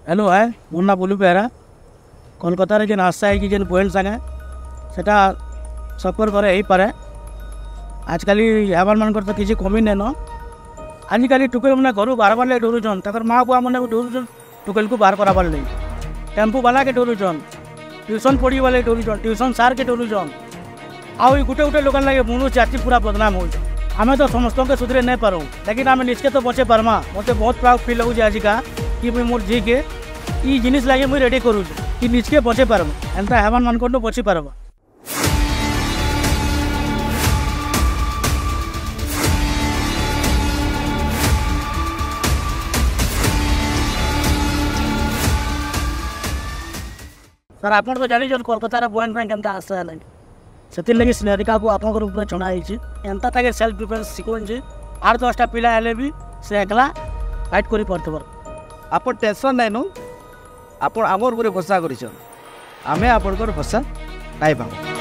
Hello है मुन्ना बोलू बेहरा कोलकाता जेन आशा है कि जेन बोल संगे सेटा सपोर्ट करे ही पारे आजकल हेवन मान तो किसी कमी नहीं न आजिकल टुकेल मैंने घर बारबार लगे डरुचन तक माँ बुआ मैंने डरुचन टुकेल को बाहर कराबार नहीं टेम्पू वाला के डरुचन ट्यूशन पढ़ी वाले डरुचन ट्यूशन सार के डरुचन आई गुटे गुटे लोक लगे मुनु चाची पूरा बदनाम हो आम तो समस्त के सुधरे नहीं पारूँ लेकिन आम निजे तो बचे पार्मा मत बहुत प्राउड फिल हो आजिका कि मुझे मोर जी के ये जिनिस लगे मुझे रेडी करूँ कि निजके बचे पार्मा एंता हेवन मान को बची पार्बा। सर आप तो जानी कोलकाता बॉयन के आशा है से लगे स्नेरिका को आप चढ़ाई एंता ताके सेल्फ डिफेन्स शिखुचे 8-10टा पिला हेले भी से एकला फाइट कर पार आप टेंशन नाइन आप आमर भरोसा कर आमे आपंकर भरोसा नहीं पाऊ।